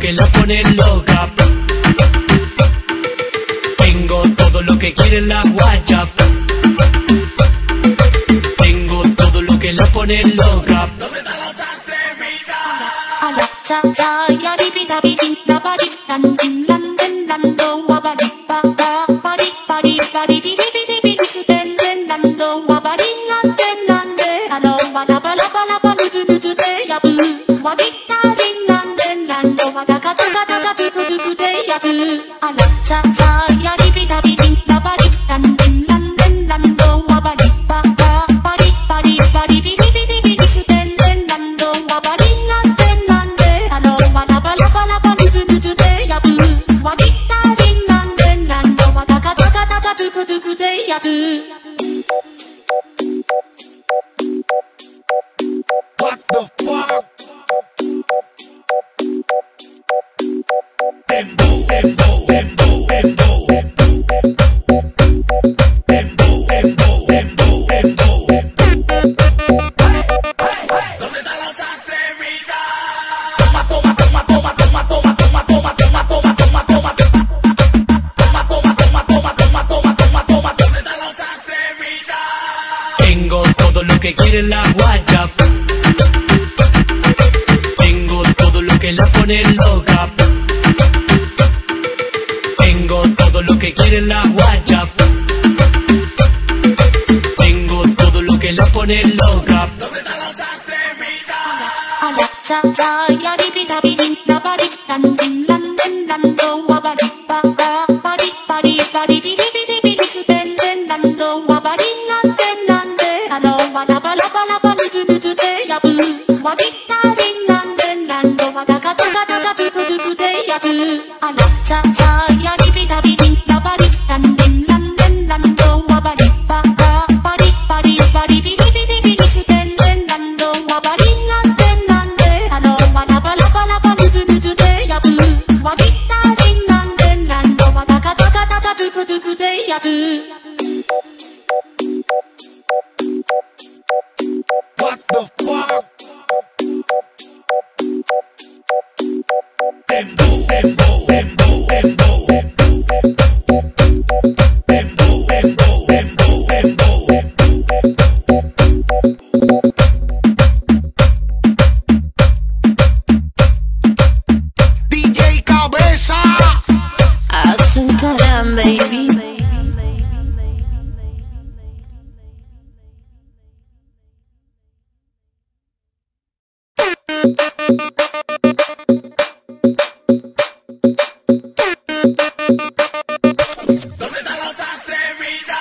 que la pone loca. Tengo todo lo que quiere la guacha. Tengo todo lo que la pone loca. ¿Dónde están las atrevidas? What the fuck? Dembow, dembow, dembow, dembow. Dembow, dembow, dembow, dembow. ¿Dónde están las atrevidas? Toma, toma, toma, toma, toma, toma, toma, toma, toma, toma, toma, toma. Toma, toma, toma, toma, toma, toma, toma, toma. ¿Dónde están las atrevidas? Tengo todo lo que quiere la guacha. Tengo todo lo que la pone loca. Tengo todo lo que quiere la guacha. Tengo todo lo que la pone loca. ¿Dónde están las atrevidas? What the fuck? Dembow, dembow, dembow, dembow. Dembow, dembow, dembow, dembow. DJ Cabeza. Accent Karam, baby. ¿Dónde están las atrevidas?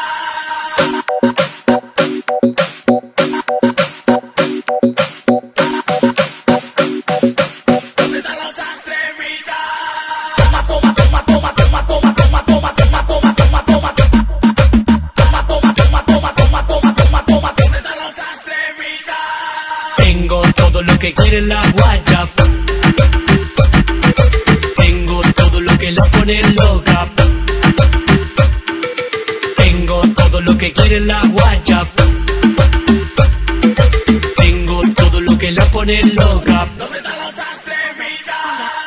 ¿Dónde están las atrevidas? Toma, toma, toma, toma, toma, toma, toma, toma, toma, toma, toma, toma. Toma, toma, toma, toma, toma, toma, toma, toma. ¿Dónde están las atrevidas? Tengo todo lo que quiere la guacha. Tengo todo lo que la pone loca. Tengo todo lo que quiere la guacha. Tengo todo lo que la pone loca. ¿Dónde están las atrevidas?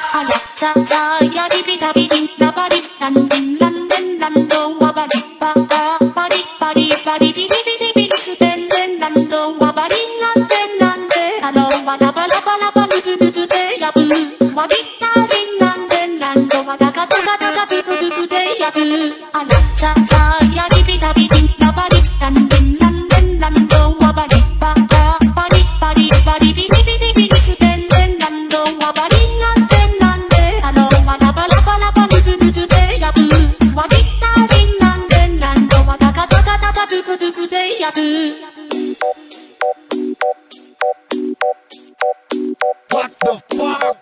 What the fuck?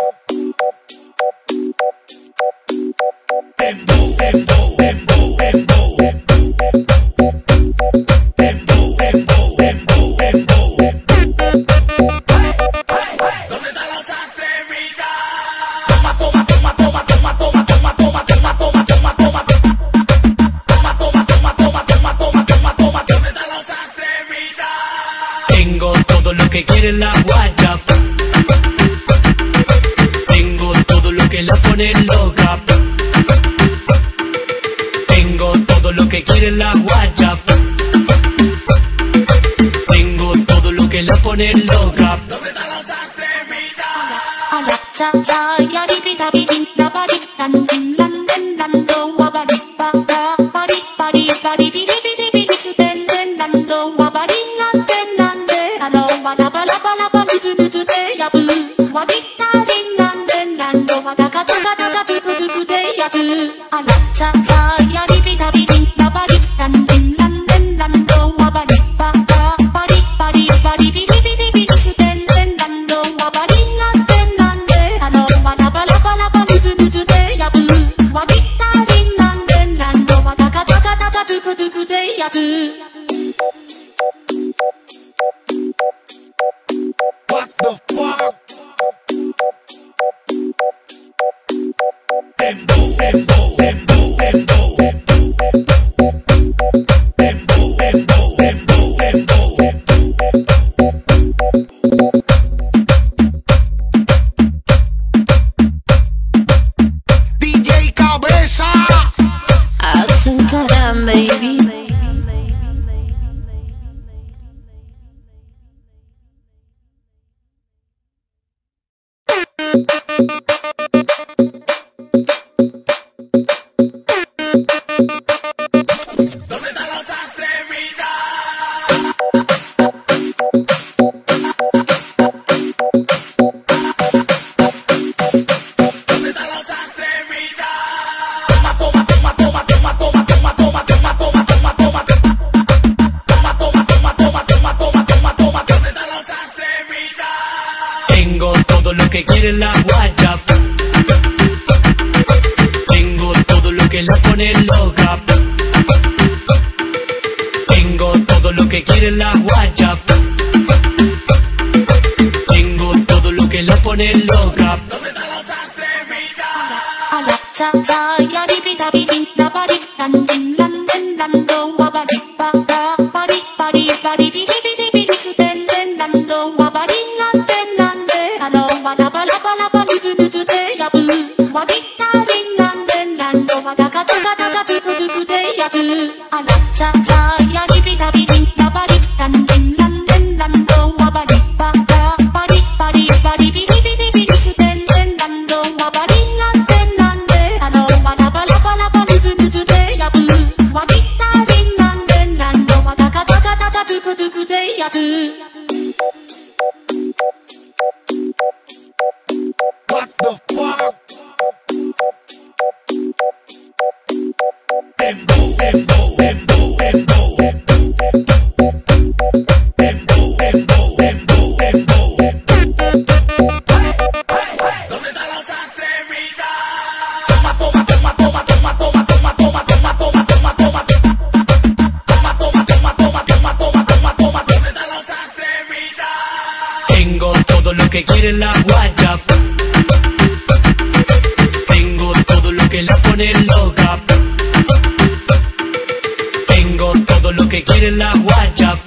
Dembow, dembow, dembow, dembow. Dembow, dembow, dembow, dembow. ¿Dónde están las atrevidas? Toma, toma, toma, toma, toma, toma, toma, toma, toma, toma, toma, toma. Toma, toma, toma, toma, toma, toma, toma, toma. ¿Dónde están las atrevidas? Tengo todo lo que quiere la guacha. Tengo todo lo que la pone loca. Tengo todo lo que quiere la guaya. Tengo todo lo que la pone loca. ¿Dónde están las atrevidas? What the fuck? Dembow, dembow, dembow, dembow. Dembow, dembow, dembow, dembow. DJ Cabeza. Accent Karam, baby. ¿Dónde están las atrevidas? ¿Dónde están las atrevidas? Toma, toma, toma, toma, toma, toma, toma, toma, toma, toma, toma, toma. Toma, toma, toma, toma, toma, toma, toma, toma. ¿Dónde están las atrevidas? Tengo todo lo que quiere la guaya. Tengo todo lo que la pone loca. Tengo todo lo que quiere la guaya. Tengo todo lo que la pone loca. ¿Dónde están las atrevidas? What the fuck? Dembow, dembow, dembow, dembow. Dembow, dembow, dembow, dembow. ¿Dónde están las atrevidas? Toma, toma, toma, toma, toma, toma, toma, toma, toma, toma, toma, toma. Toma, toma, toma, toma, toma, toma, toma, toma. ¿Dónde están las atrevidas? Tengo todo lo que quiere la guaya. Tengo todo lo que la pone loca. Tengo todo lo que quiere la guaya.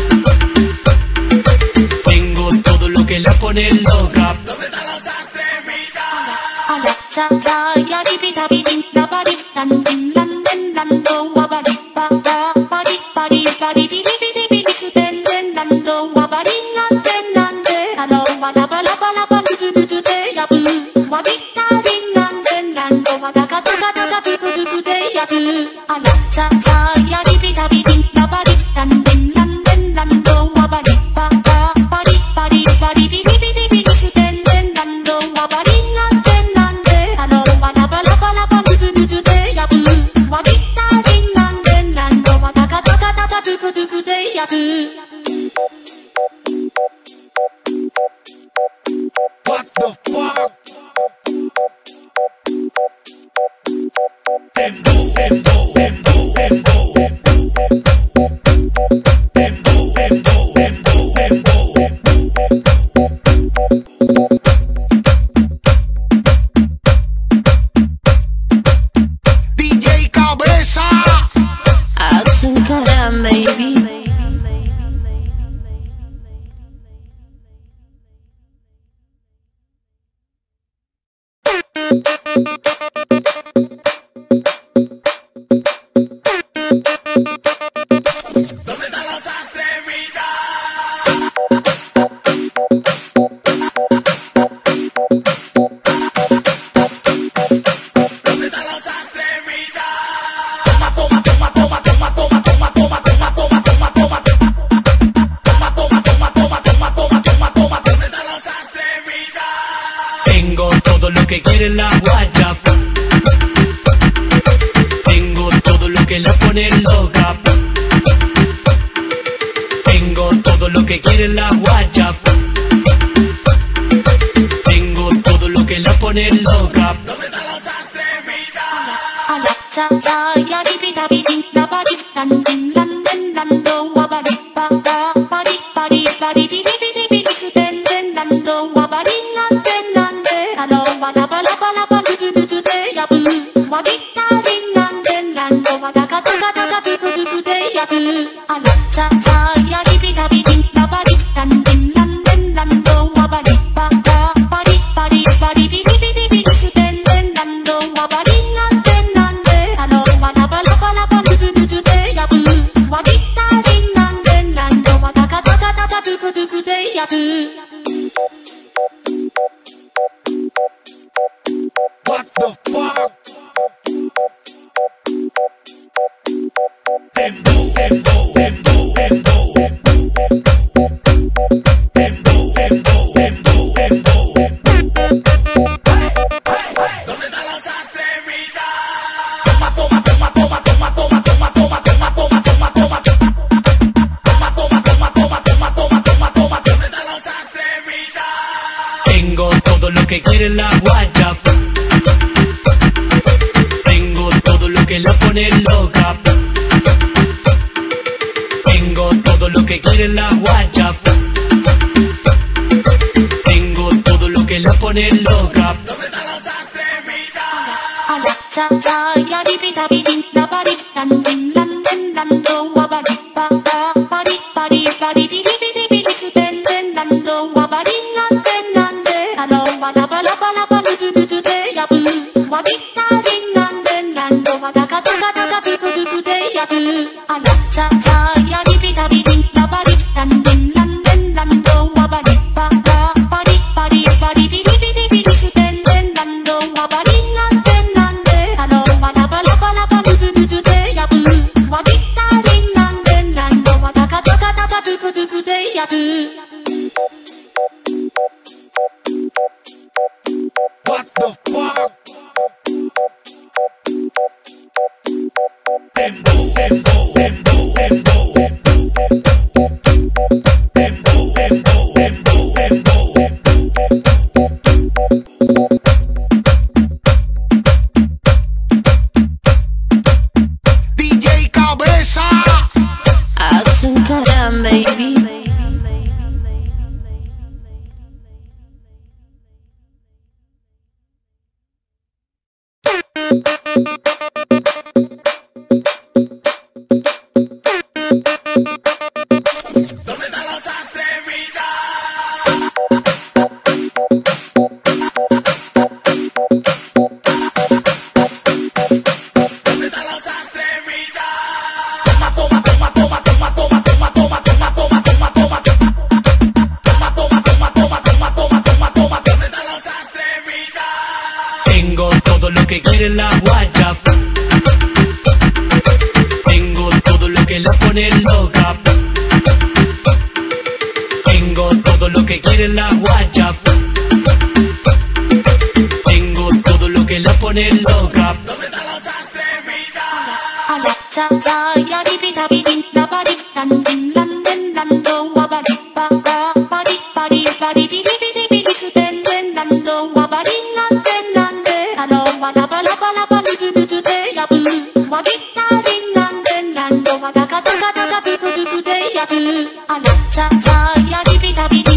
Tengo todo lo que la pone loca. ¿Dónde están las atrevidas? What the fuck? Dembow, dembow, dembow, dembow. Dembow, dembow, dembow, dembow. DJ Cabeza. Accent Karam, baby. lo que quiere la guaya. Tengo todo lo que la pone loca. Tengo todo lo que quiere la guaya. Tengo todo lo que la pone loca. ¿Dónde están las atrevidas? cha cha ya di bi da bi di la ba di lan din lan do wa ba di ba da ba di bi di su den lan do wa ba di lan de alo wa la ba du de ya bu wa di da din lan do wa da ka du de ya bu ala cha cha ya di bi da bi di la ba di lan din lan do wa ba di ba da ba di bi di su den lan do wa ba di lan de alo wa la ba du de ya bu wa di da din lan do wa da ka du de ya bu. What the fuck? Dembow, dembow, dembow, dembow, dembow, dembow, dembow, dembow. ¿Dónde están las atrevidas? Toma, toma, toma, toma, toma, toma, toma, toma, toma, toma, toma, toma. Toma, toma, toma, toma, toma, toma, toma, toma. ¿Dónde están las atrevidas? Tengo todo lo que quiere la guaya. Tengo todo lo que la pone loca. Tengo todo lo que quiere la guaya. Tengo todo lo que la pone loca. ¿Dónde están las atrevidas? ala cha cha ya di bi da bi di la ba di lan din lan do wa ba di ba da ba di bi di su den lan do wa ba di lan de alo wa la ba du de ya bu wa di da din lan do wa da ka du de ya bu ala cha cha ya di bi da bi di la ba di lan din lan do wa ba di ba da ba di bi di su den lan do wa ba di lan de alo wa la ba du de ya bu wa di da din lan do wa da ka du de ya bu. What the fuck? Dembow, dembow, dembow, dembow. Dembow, dembow, dembow, dembow. DJ Cabeza. Action Karam, baby. ¿Dónde están las atrevidas? ¿Dónde están las atrevidas? Toma, toma, toma, toma, toma, toma, toma, toma, toma, toma, toma, toma. Toma, toma, toma, toma, toma, toma, toma, toma. ¿Dónde están las atrevidas? Tengo todo lo que quiere la guaya. Tengo todo lo que la pone loca. Tengo todo lo que quiere la guaya. Tengo todo lo que la pone loca. ¿Dónde están las atrevidas? ala cha cha ya di bi da bi di la ba di lan din lan do wa ba di ba da ba di bi di su den lan do wa ba di lan de alo wa la ba du de ya bu wa di da din lan do wa da ka du de ya bu ala cha cha ya di bi da bi di